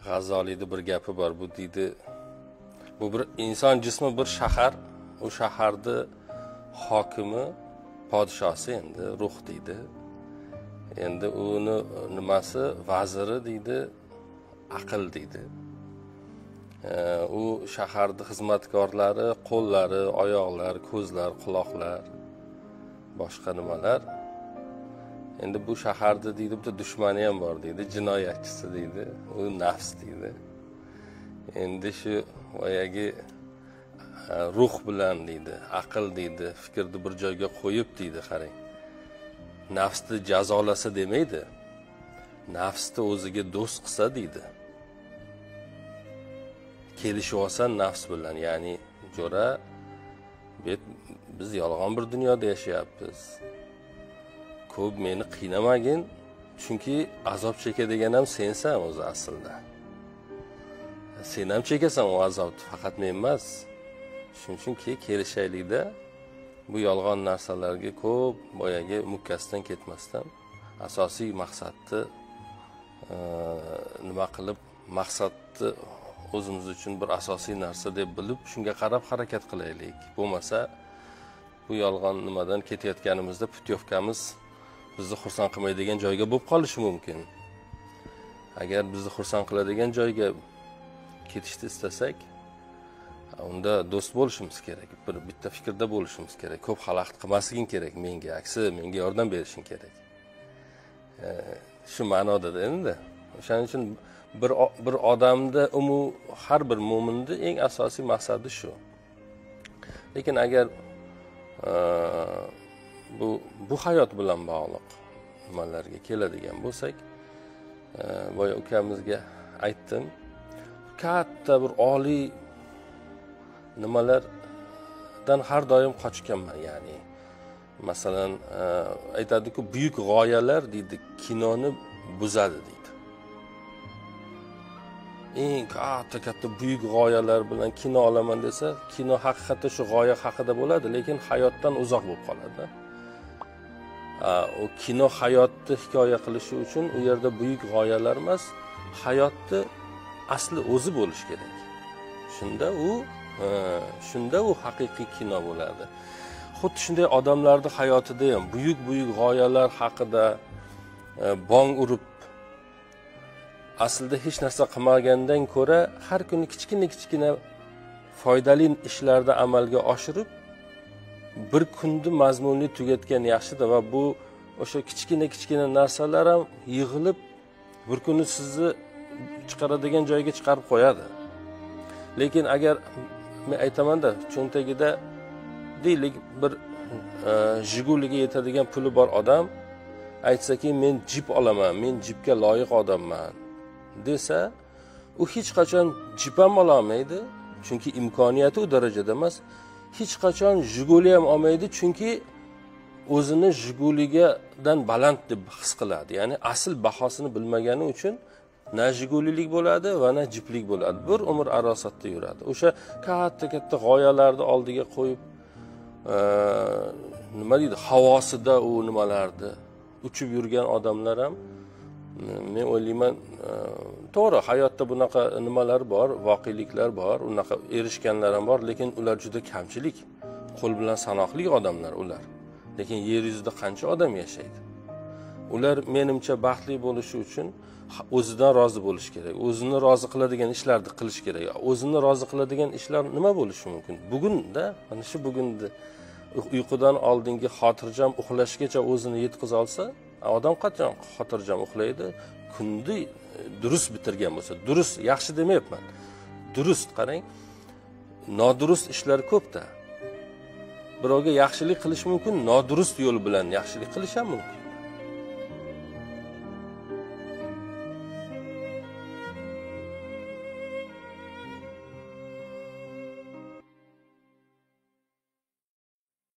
G'azoliyda bir gapi bor. Bu deydi, bu bir inson jismi bir shahar, u shaharda hokimi podshosi endi ruh deydi. Endi uni nimasi vaziri deydi, aql deydi. U shaharda xizmatkorlari, qo'llari, oyoqlar, ko'zlar, quloqlar, boshqa nimalar. Endi bu shaharda deydi bitta dushmani ham bor deydi, jinoyatchisi deydi, u nafs deydi. Endi shu boyagi ruh bilan deydi, aql deydi, fikrni bir joyga qo'yib deydi, qarang. Nafsni jazolasa demaydi. Nafsni o'ziga do'st qilsa deydi. Kelishib olsan nafs bilan, ya'ni jo'ra biz yolg'on bir dunyoda yashayapmiz. Ko'p meni qiynamagin, chunki azob chekadigan ham sensan o'zi aslida. Sen ham chekasan o azobni, faqat men emas. Shuning uchun kelishaylikda bu yolg'on narsalarga ko'p boyagi mukkasidan ketmasdan asosiy maqsadni nima qilib, maqsadni o'zimiz uchun bir asosiy narsa deb bilib, shunga qarab harakat qilaylik. Bo'lmasa bu yolg'on nimadan ketayotganimizda putyovkamiz bizni xursand qilmaydigan joyga bo'lib qolishi mumkin. Agar bizni xursand qiladigan joyga ketishni istasak, unda do'st bo'lishimiz kerak, bitta fikrda bo'lishimiz kerak. Ko'p xalaqit qilmasliging kerak menga, aksi menga yordam berishing kerak. Shu ma'noda endi. O'shaning uchun bir odamda har bir mo'minning eng asosiy maqsadi shu. Lekin agar bu hayot bilan bog'liq nimalarga keladigan bo'lsak, boya ukamizga aytdim, katta bir oliy nimalardan har doim qochganman, ya'ni masalan aytadi-ku, buyuk g'oyalar deydi, kinoni buzadi deydi. Eng katta buyuk g'oyalar bilan kino olaman desa, kino haqiqatda shu g'oya haqida bo'ladi, lekin hayotdan uzoq bo'lib qoladi. O kino hayotni hikoya qilishi uchun u yerda buyuk g'oyalar emas, hayotni asli o'zi bo'lish kerak. Shunda u haqiqiy kino bo'ladi. Xuddi shunday odamlarning hayotida ham buyuk g'oyalar haqida bong urib, aslida hech narsa qilmagandan ko'ra har kuni kichkina foydali ishlarda amalga oshirib, bir kunni mazmunli tugatgan yaxshida va bu o'sha kichkina narsalar ham yig'ilib bir kuni sizni chiqaradigan joyga chiqarib qo'yadi. Lekin agar men aytaman-da, cho'ntagida deylik bir Jiguliga yetadigan puli bor odam aytsa-ki, men jip olaman, men jipga loyiq odamman desa, u hech qachon jip ham ola olmaydi, chunki imkoniyati u darajada emas. Hech qachon Jiguli ham olmaydi, chunki o'zini Jiguligadan baland deb his qiladi. Ya'ni asl bahosini bilmagani uchun na Jigulilik bo'ladi va na jiplik bo'ladi. Bir umr arosatda yuradi. O'sha katta g'oyalarni oldiga qo'yib, nima deydi, havosida u nimalarni uchib yurgan odamlar ham, men o'ylayman, to'g'ri, hayotda bunaqa nimalar bor, voqeliklar bor, unaqa erishganlar ham bor, lekin ular juda kamchilik. Qo'l bilan sanoqli odamlar ular. Lekin yer yuzida qancha odam yashaydi? Ular menimcha baxtli bo'lishi uchun o'zidan rozi bo'lish kerak. O'zini rozi qiladigan ishlarni qilish kerak. O'zini rozi qiladigan ishlar nima bo'lishi mumkin? Bugunda, mana shu bugunda uyqudan oldingi xotirjam uxlashgacha o'zini yetkiza olsa, odam qachon xotirjam uxlaydi? Kunni durust bitirgan bo'lsa, durust, yaxshi demayapman. Durust, qarang. Nodurust ishlar ko'pda. Birovga yaxshilik qilish mumkin, nodurust yo'l bilan yaxshilik qilish ham mumkin.